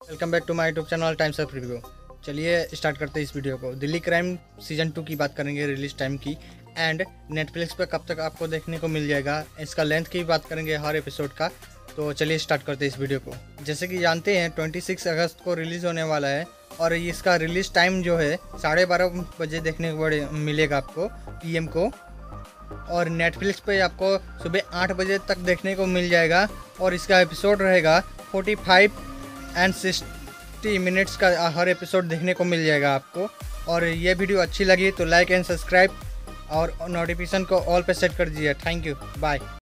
Welcome back to my YouTube channel Times of Review. चलिए start करते हैं इस वीडियो को। दिल्ली क्राइम सीजन 2 की बात करेंगे, रिलीज टाइम की एंड नेटफ्लिक्स पे कब तक आपको देखने को मिल जाएगा, इसका लेंथ की बात करेंगे हर एपिसोड का। तो चलिए स्टार्ट करते हैं इस वीडियो को। जैसे कि जानते हैं 26 अगस्त को रिलीज़ होने वाला है और इसका रिलीज टाइम जो है 12:30 बजे देखने को मिलेगा आपको PM को, और नेटफ्लिक्स पे आपको सुबह 8 बजे तक देखने को मिल जाएगा। और इसका एपिसोड रहेगा 45 एंड 60 मिनट्स का, हर एपिसोड देखने को मिल जाएगा आपको। और ये वीडियो अच्छी लगी तो लाइक एंड सब्सक्राइब और नोटिफिकेशन को ऑल पे सेट कर दीजिए। Thank you, bye.